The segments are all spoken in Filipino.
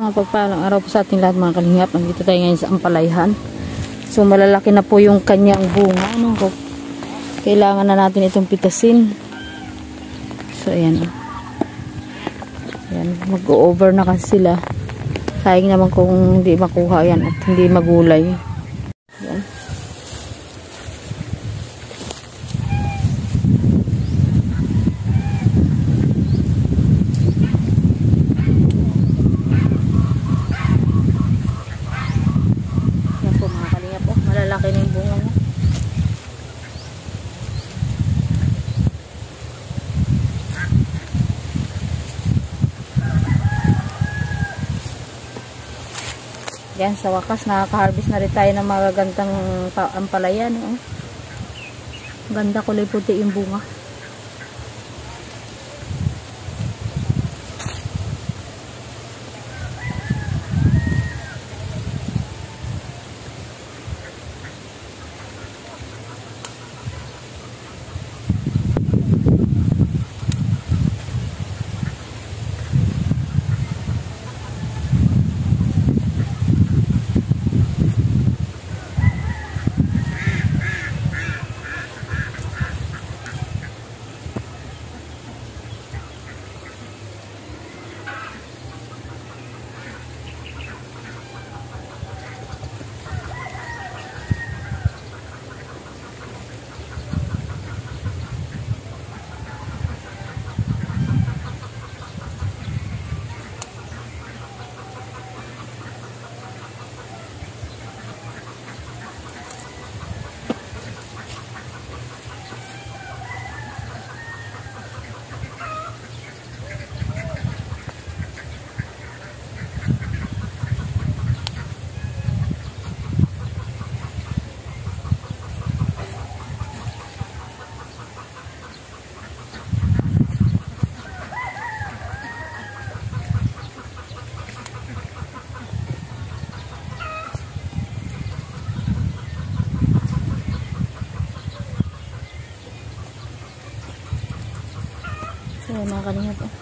Mga pagpalang araw po sa ating lahat mga kalingap. Nandito tayo ngayon sa Ampalayhan. So malalaki na po yung kanyang bunga. Kailangan na natin itong pitasin. So ayan. Ayan. Mag-over na kasi sila. Sayang naman kung hindi makuha yan at hindi magulay. Ayan. Malalaki na yung bunga mo. Yan, sa wakas nakaka-harvest na rin tayo ng magagandang ampalaya. No? Ganda, kulay puti yung bunga. So, mga kalingap po.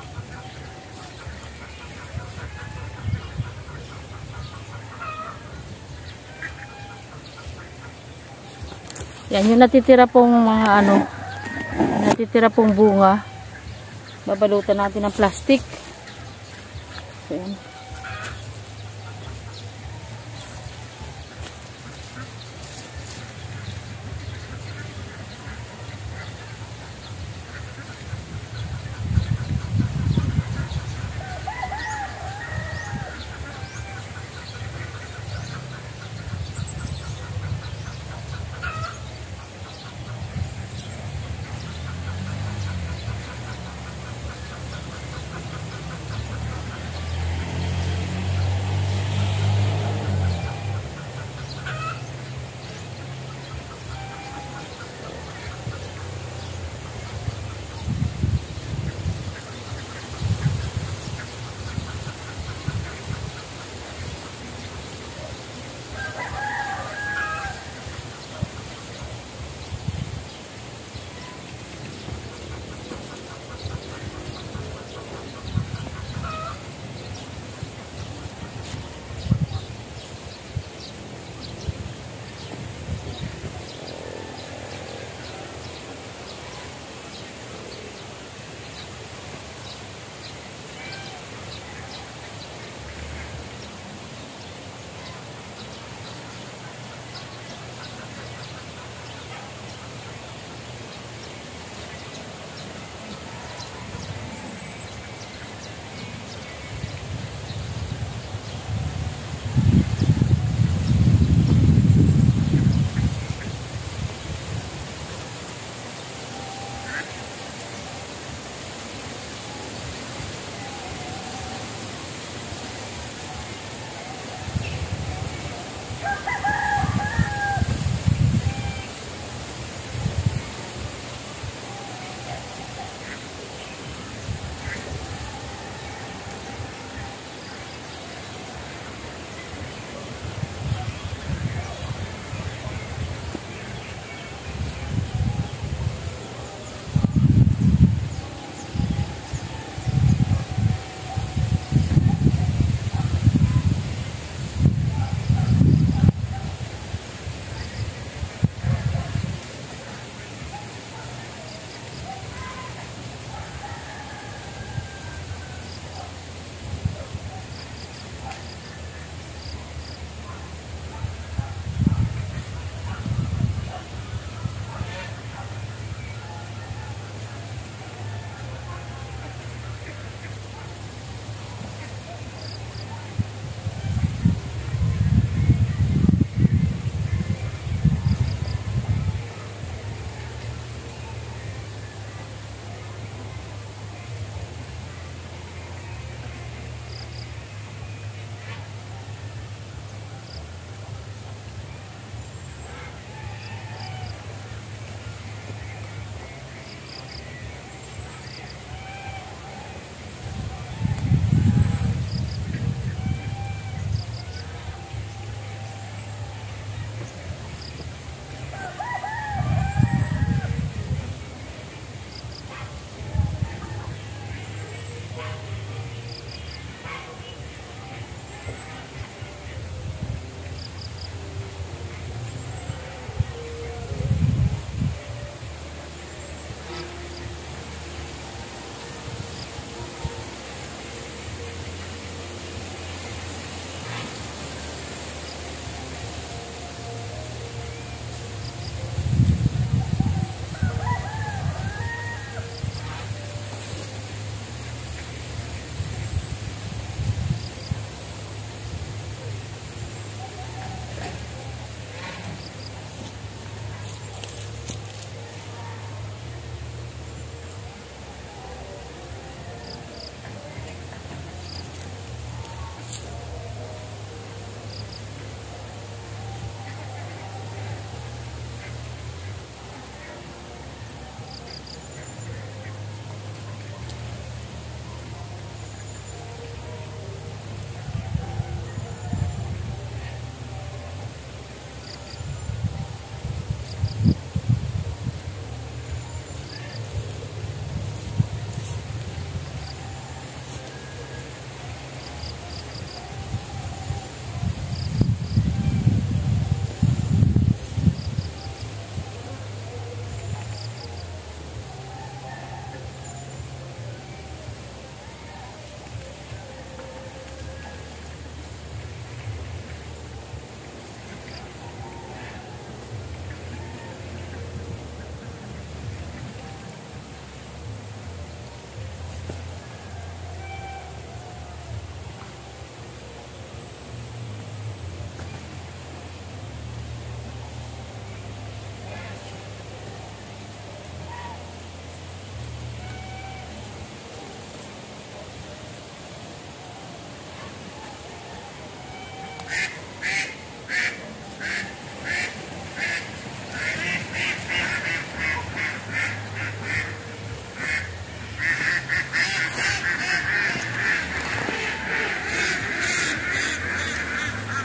Yan, yung natitira pong mga natitira pong bunga, babalutan natin ng plastic. So, yan.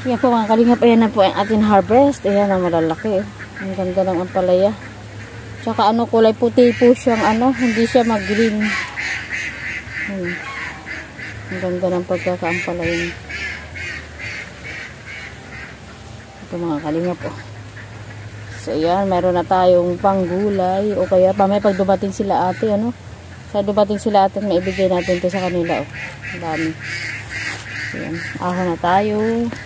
Yan po mga kalingap, ayan na po ang ating harvest. Ayan ang malalaki. Ang ganda ng ampalaya. Tsaka ano, kulay puti po siyang ano, hindi siya mag-green. Ang ganda ng pagkakaampalaya. Ito mga kalingap po. So ayan, meron na tayong panggulay. O kaya pa may pag dumating sila ate, ano? Sa dumating sila ate, maibigay natin to sa kanila. Oh. Ang dami. So ayan, ahon na tayo.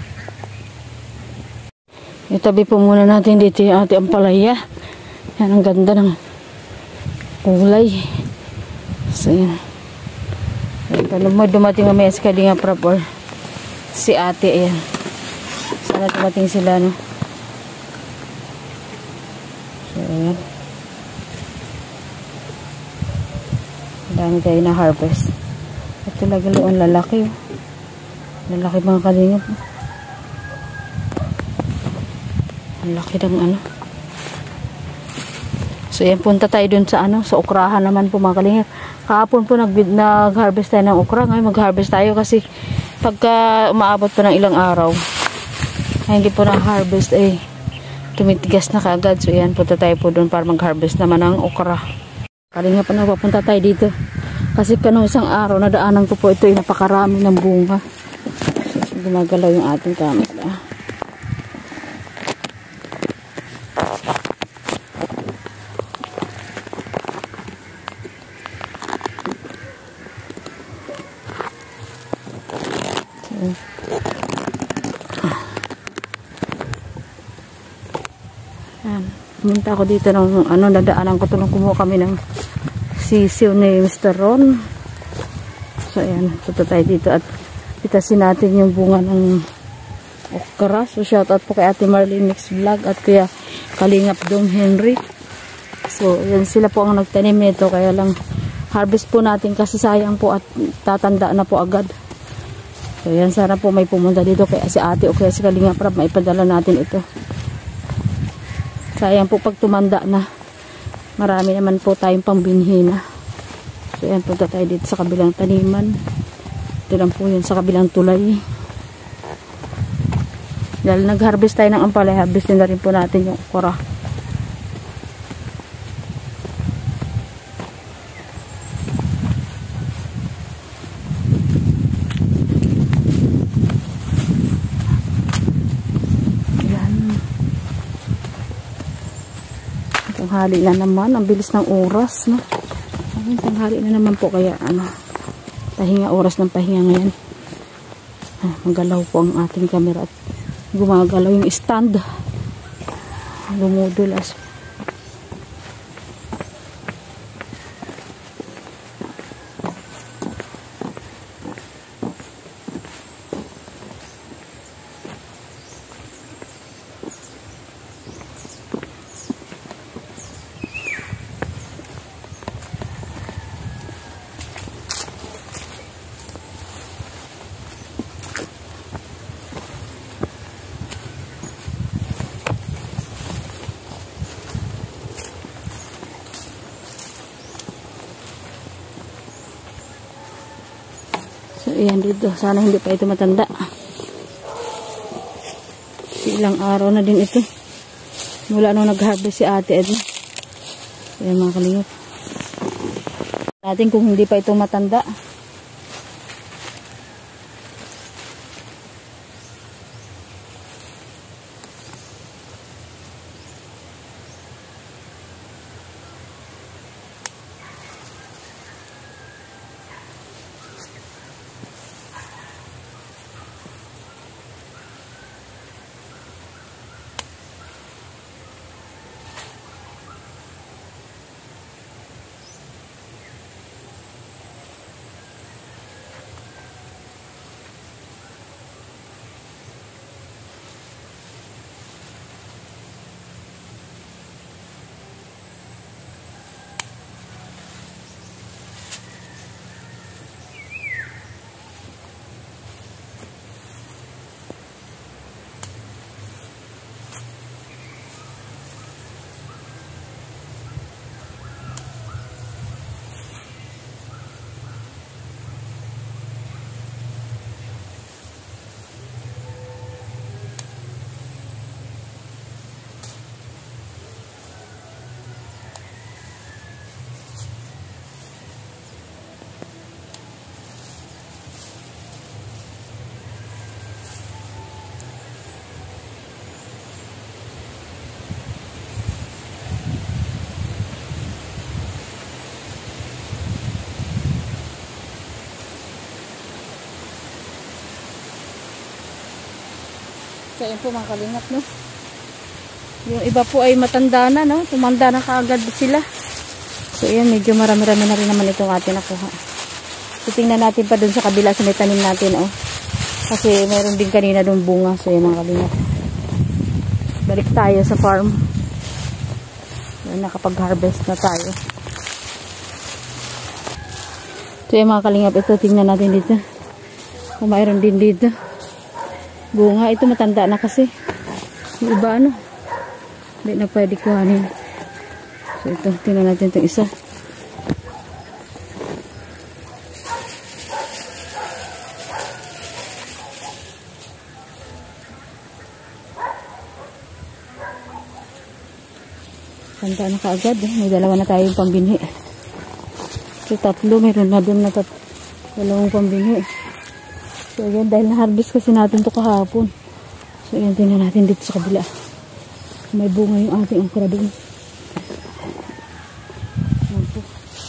Itabi po muna natin dito yung ating ampalaya. Yan, ang ganda ng kulay. So, yan. Paano mo dumating mamaya si Kalingap Rap or si ate, ayan. Sana dumating sila, no? So, ayan. Dami tayo na harvest. At talaga ang lalaki, oh. Lalaki mga Kalingap, oh. Ang laki ng ano. So yan, punta tayo dun sa ano, sa okrahan naman po mga Kalingap. Kahapon po nag-harvest tayo ng okra. Ngayon mag-harvest tayo kasi pagka umaabot po ng ilang araw ay hindi po na-harvest tumitigas na kaagad. So yan, punta tayo po dun para mag-harvest naman ng okra. Kalingap, ano, papunta tayo dito. Kasi kanong isang araw nadaanan ko po ito ay napakarami ng bunga. So, gumagalaw yung ating camera. Pumunta ako dito ng ano, nadaanan ko tulong kumuha kami ng sisiw ni Mr. Ron. So ayan, punta tayo dito at pitasin natin yung bunga ng okra. So shoutout po kay Ate Marlene Mix Vlog at kuya Kalingap Dong Henry. So yan, sila po ang nagtanim nito, kaya lang harvest po natin kasi sayang po at tatanda na po agad. So yan, sana po may pumunta dito kaya si ate o kaya si Kalingap Rap, maipadala natin ito. Sayang po pag tumanda na. Marami naman po tayong pambinhi na. So yan, punta tayo dito sa kabilang taniman. Ito lang po yun sa kabilang tulay. Dahil nag-harvest tayo ng ampalaya, harvest na rin po natin yung okra. Tanghali na naman, ang bilis ng oras, no? Ayun, tanghali na naman po, kaya ano, pahinga, oras ng pahinga ngayon. Magalaw po ang ating camera at gumagalaw yung stand. Dumudulas. So, ayan dito. Sana hindi pa ito matanda. Ilang araw na din ito. Mula nung nag-harvest si ate Edna. So, ayan mga Kalingap. Natin kung hindi pa ito matanda. So yun po mga kalingap, no. Yung iba po ay matanda na, no. Tumanda na kaagad sila. So yan, medyo marami-rami na rin naman itong atin nakuha. So tingnan natin pa dun sa kabila sa may tanim natin, oh. Kasi meron din kanina dong bunga. So yan mga kalingap. Balik tayo sa farm. So, nakapag-harvest na tayo. So yan mga kalingap, ito tingnan natin dito. Kung mayroon din dito bunga. Ito matanda na kasi. Yung iba ano, hindi na pwede kuhanin. So ito, tingnan natin itong isa. Tanda na kaagad. May dalawa na tayong pambinhi. So tatlo, meron na dun na dalawang pambinhi. So yan, dahil na-harvest kasi natin to kahapon. So yan, tingnan natin dito sa kabila. May bunga yung ating okra dun. Yan po.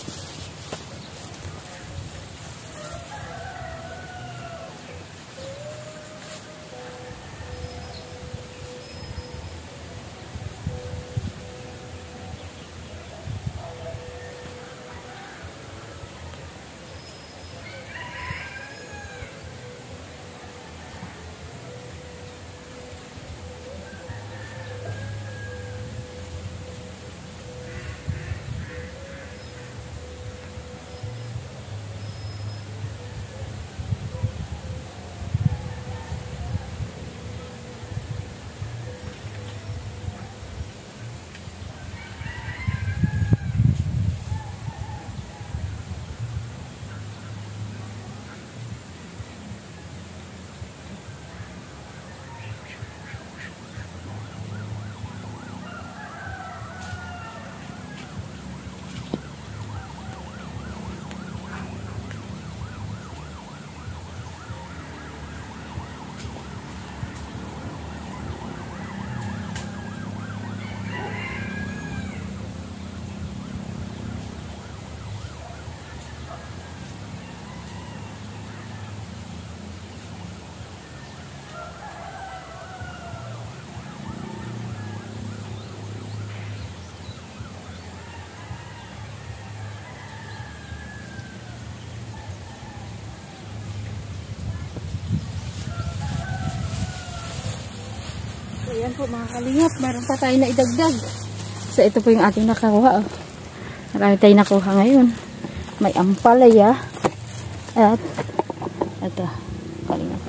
Ayan po mga kalingap, meron pa tayo na idagdag. So ito po yung ating nakakuha. Marami tayo nakuha ngayon. May ampalaya. At ito, kalingap.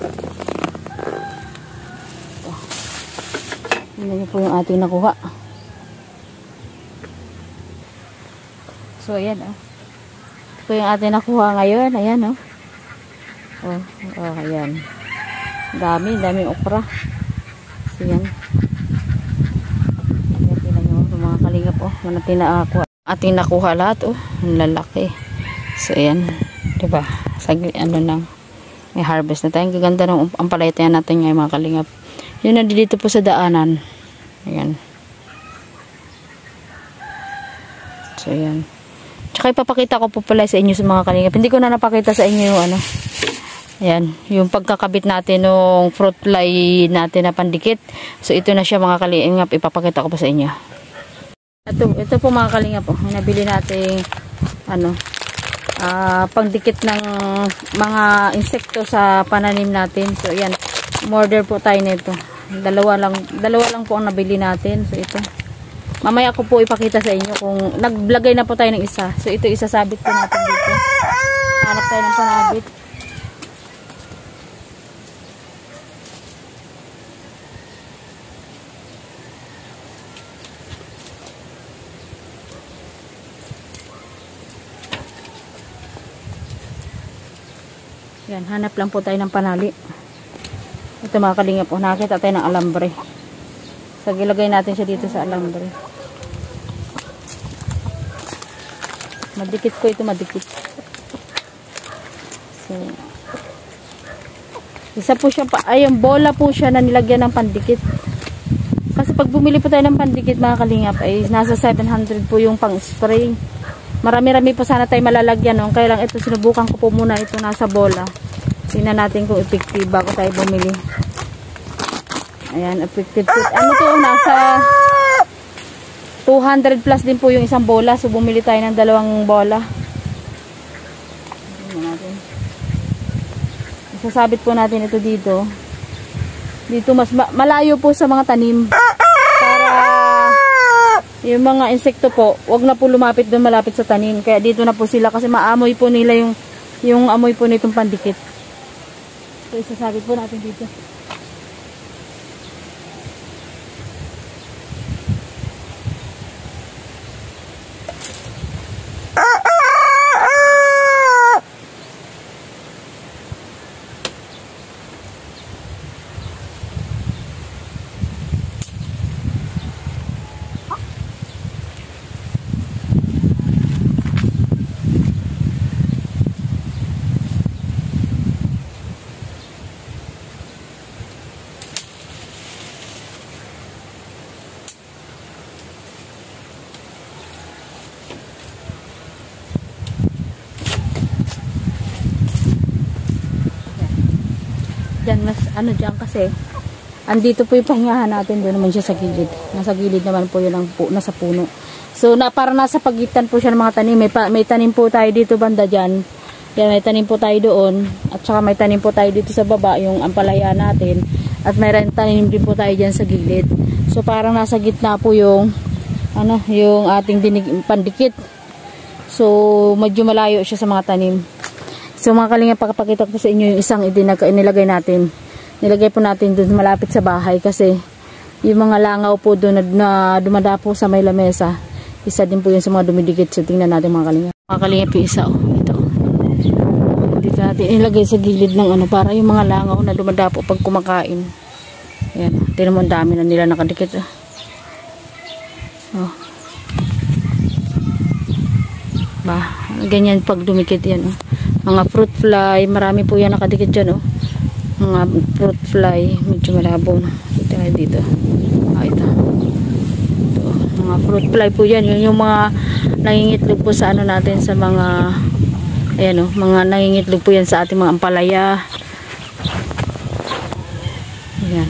Ito. Ito po yung ating nakuha. So ayan oh. Ito po yung ating nakuha ngayon. Ayan oh. Oh, ayan. Daming okra. So yan. Mga kalingap oh, ating nakuha lahat oh, ang lalaki. So ayan, 'di ba? Saglit ano nang may harvest na tayo. Ang gaganda ng ampalaya natin ngayon mga kalingap. Yun na dito po sa daanan. Ayan. So ayan. Tsaka ipapakita ko po pala sa inyo sa mga kalingap. Hindi ko na napakita sa inyo yung ano. Ayan, yung pagkakabit natin ng fruit fly natin na pandikit. So ito na siya mga kalingap, ipapakita ko po sa inyo. Ito po mga kalingap po, nabili natin ano, pangdikit ng mga insekto sa pananim natin. So ayan, order po tayo nito. Dalawa lang po ang nabili natin. So ito. Mamaya ko po ipakita sa inyo kung naglagay na po tayo ng isa. So ito isasabit po natin dito. Hanap tayo ng panabit. Yan, hanap lang po tayo ng panali. Ito mga kalingap po, nakakita tayo ng alambre. So, ilagay natin siya dito sa alambre. Madikit po ito, madikit. So, isa po siya, ayun, bola po siya na nilagyan ng pandikit. Kasi pag bumili po tayo ng pandikit mga kalingap, ay nasa 700 po yung pang-spray. Marami-rami po sana tayo malalagyan. No? Kaya lang ito, sinubukan ko po muna ito nasa bola. Tingnan natin kung effective bago tayo bumili. Ayan, effective seed. Ano to, nasa 200 plus din po yung isang bola. So, bumili tayo ng 2 bola. Sasabit po natin ito dito. Dito mas malayo po sa mga tanim. Para yung mga insekto po, wag na po lumapit doon malapit sa tanim. Kaya dito na po sila kasi maamoy po nila yung amoy po nitong pandikit. So, isasabit po natin dito. Diyan, mas ano dyan kasi andito po yung pahingahan natin, doon naman siya sa gilid. Nasa gilid naman po yun ang nasa puno. So para nasa pagitan po siya ng mga tanim. May tanim po tayo dito banda dyan. Yan, may tanim po tayo doon. At saka may tanim po tayo dito sa baba, yung ampalaya natin. At may tanim din po tayo dyan sa gilid. So parang nasa gitna po yung yung ating pandikit. So medyo malayo siya sa mga tanim. So mga kalingap, pakapakita ko sa inyo yung isang inilagay natin. Nilagay po natin doon malapit sa bahay kasi yung mga langaw po doon na dumadapo sa may lamesa. Isa din po yun sa mga dumidikit. So tingnan natin mga kalingap. Mga kalingap yung isa ito. Dito natin inilagay sa gilid ng para yung mga langaw na dumadapo pag kumakain. Ayan. Tingnan mo, ang dami na nila nakadikit. Ganyan pag dumikit yan. Mga fruit fly, marami po yan nakadikit dyan. Mga fruit fly, medyo malabo. Dito. Ito. Mga fruit fly po yan. Yun yung mga nangingitlog po sa natin, sa mga mga nangingitlog po yan sa ating mga ampalaya. Ayan.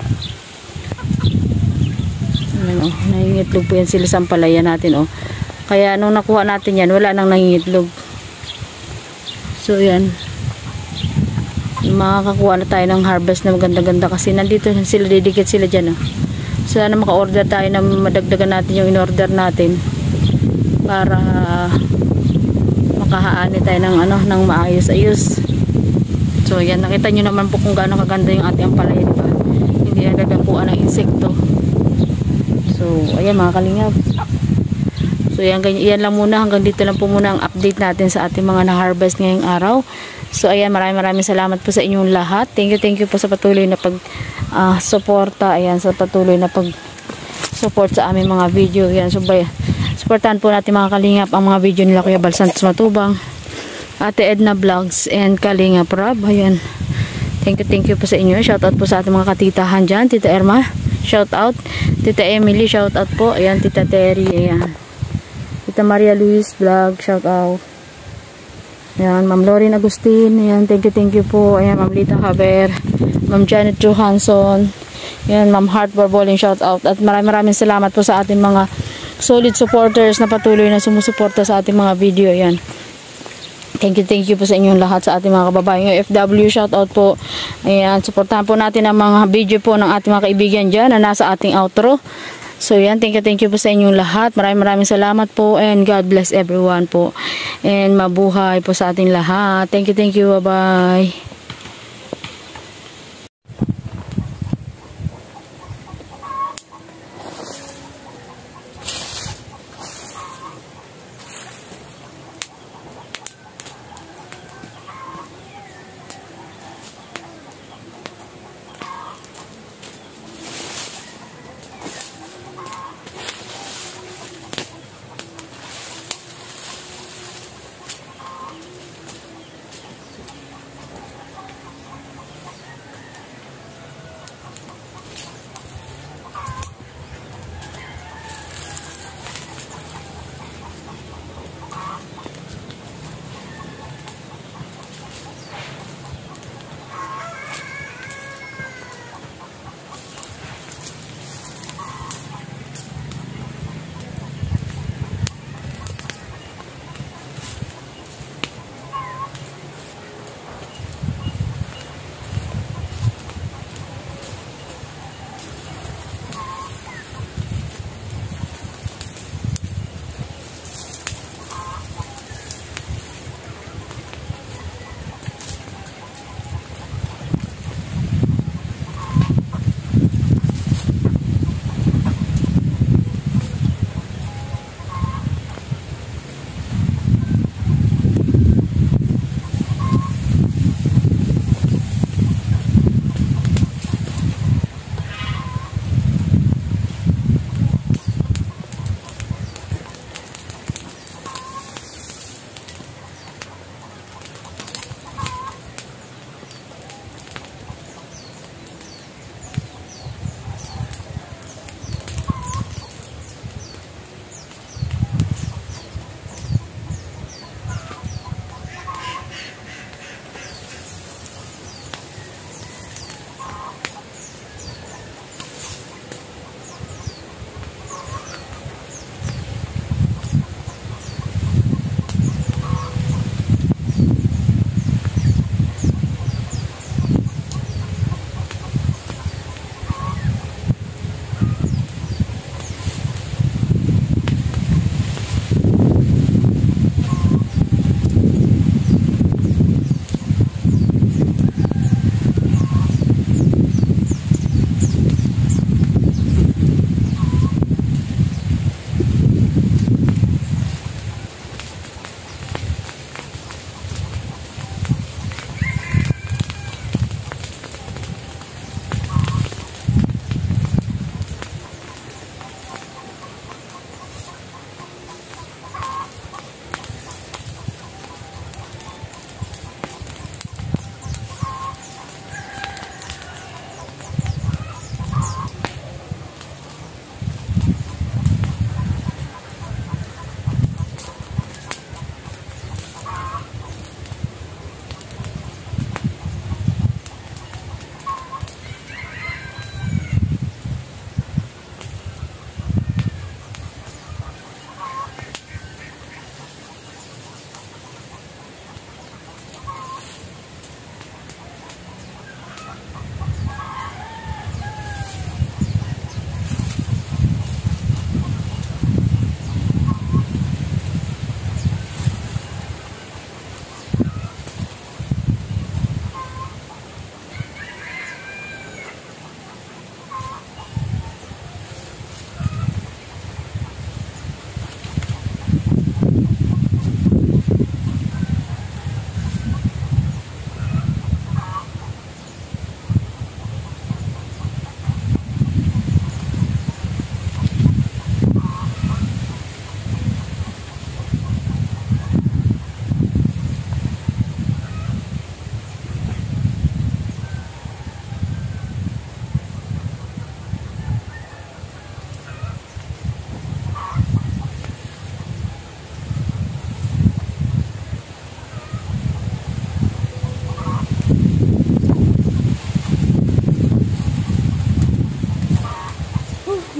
Nangingitlog po yan sila sa ampalaya natin. Kaya nung nakuha natin yan, wala nang nangingitlog. So yan, makakakuha na tayo ng harvest na maganda-ganda kasi nandito sila, didikit sila dyan. So sana maka-order tayo na madagdagan natin yung in-order natin para makahaani tayo ng maayos-ayos. So yan, nakita nyo naman po kung gaano kaganda yung ating ampalaya, diba? Hindi nagdadampuan ng insekto. So ayan mga kalingap. So yan lang muna, hanggang dito lang po muna ang update natin sa ating mga na-harvest ngayong araw. So ayan, maraming salamat po sa inyong lahat. Thank you po sa patuloy na pag-suporta. Ayan, sa patuloy na pag-support sa aming mga video. Ayan, so supportahan po natin mga kalingap ang mga video nila Kuya Bal Santos Matubang, Ate Edna Vlogs, and Kalingap Rob. Ayan, thank you po sa inyo. Shoutout po sa ating mga katitahan dyan. Tita Irma, shoutout. Tita Emily, shoutout po. Ayan, Tita Terry, ayan. Tita Maria Luis Vlog, shout out. Ayan, Ma'am Lauren Agustin, ayan, thank you po. Ayan, Ma'am Lita Haber, Ma'am Janet Johansson, ayan, Ma'am Heart Barboling, shout out. At maraming salamat po sa ating mga solid supporters na patuloy na sumusuporta sa ating mga video. Ayan, thank you po sa inyong lahat, sa ating mga kababayan FW, shout out po. Ayan, supportahan po natin ang mga video po ng ating mga kaibigan dyan na nasa ating outro. So yan, thank you po sa inyong lahat. Maraming salamat po, and God bless everyone po. And mabuhay po sa ating lahat. Thank you. Bye-bye.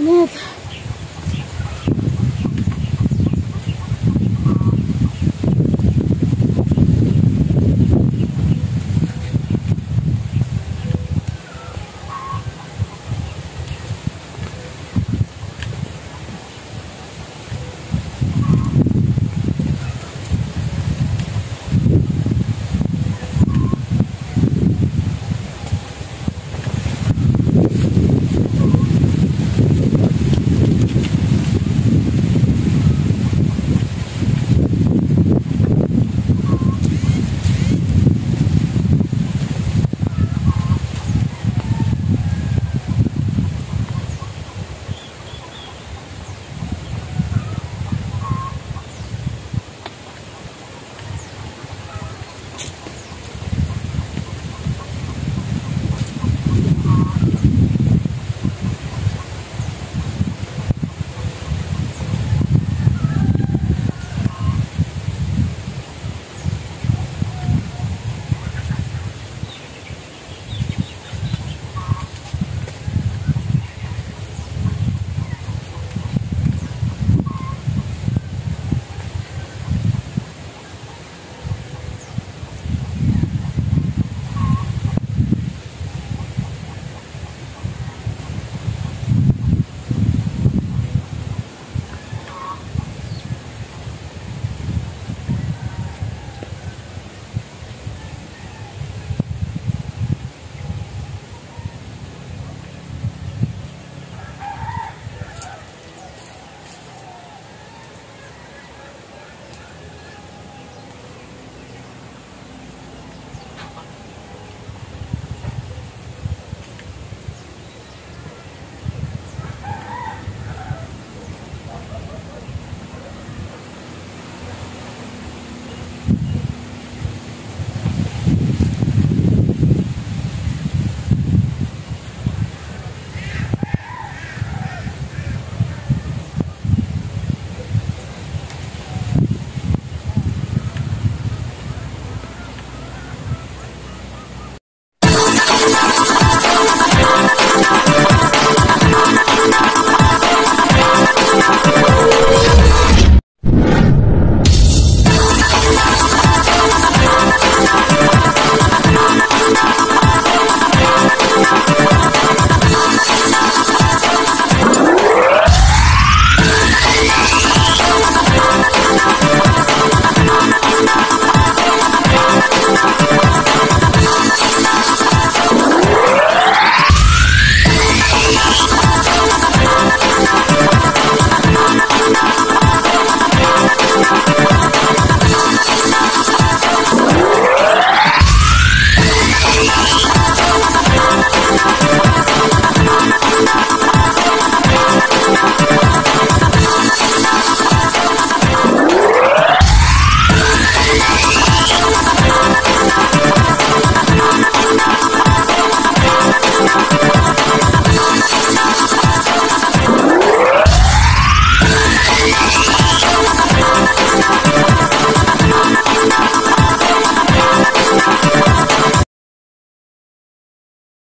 Init.